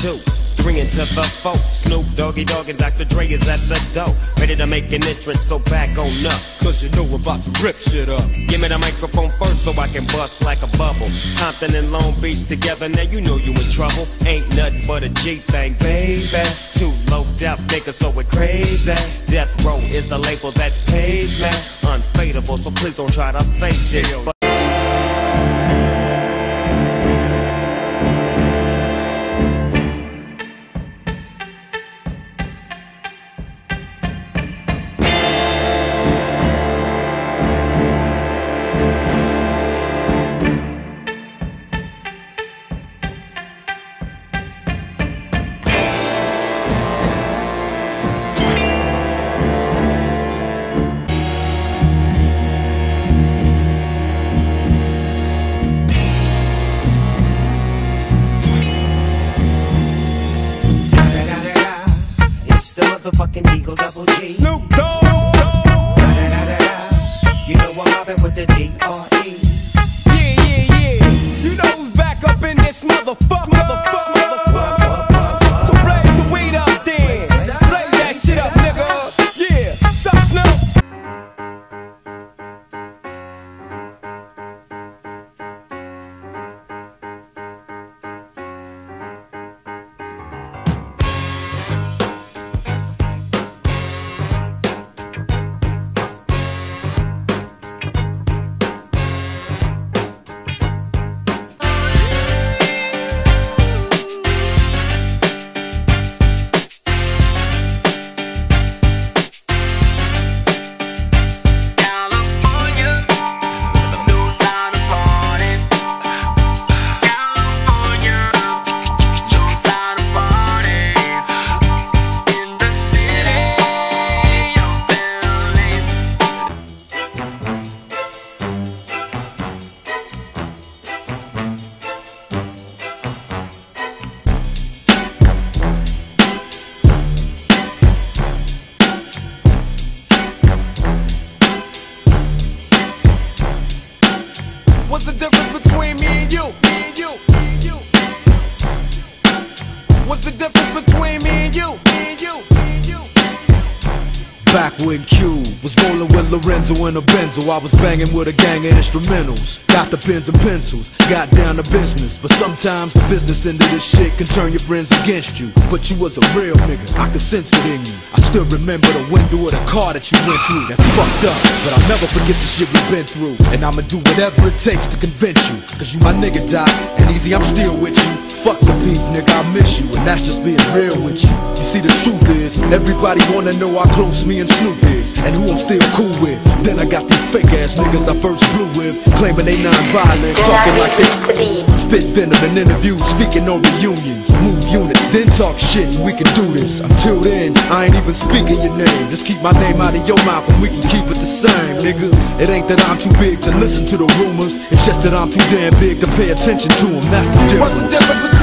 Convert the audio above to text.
2, 3 into the 4. Snoop Doggy Dogg and Dr. Dre is at the door, ready to make an entrance, so back on up, cause you know we're about to rip shit up. Give me the microphone first so I can bust like a bubble. Compton and Long Beach together, now you know you in trouble. Ain't nothing but a G thing, baby. Too low death niggas, so we're crazy. Death Row is the label that pays me. Unfadable, so please don't try to fake this. Motherfucking Eagle Double G. Snoop Dogg. You know I'm mobbing with the D.R.E. Yeah. You know who's back up in this motherfucker. So blaze the weed up then. Blaze that shit up, nigga. Yeah. Sup, Snoop? What's the difference between me and you? What's the difference between me and you? Back when Q was rolling with Lorenzo in a Benzo, I was banging with a gang of instrumentals. Got the pens and pencils, got down to business. But sometimes the business end of this shit can turn your friends against you. But you was a real nigga, I could sense it in you. I still remember the window of the car that you went through. That's fucked up, but I'll never forget the shit we've been through. And I'ma do whatever it takes to convince you. Cause you my nigga, Doc, and easy, I'm still with you. Fuck the beef, nigga, I miss you, and that's just being real with you. You see, the truth is, everybody wanna know how close me and Snoop is, and who I'm still cool with. Then I got these fake ass niggas I first flew with, claiming they non-violent, talking like they spit venom in interviews, speaking on reunions, move units, then talk shit, and we can do this. Until then, I ain't even speaking your name. Just keep my name out of your mouth, and we can keep it the same, nigga. It ain't that I'm too big to listen to the rumors, it's just that I'm too damn big to pay attention to them. That's the difference. What's the difference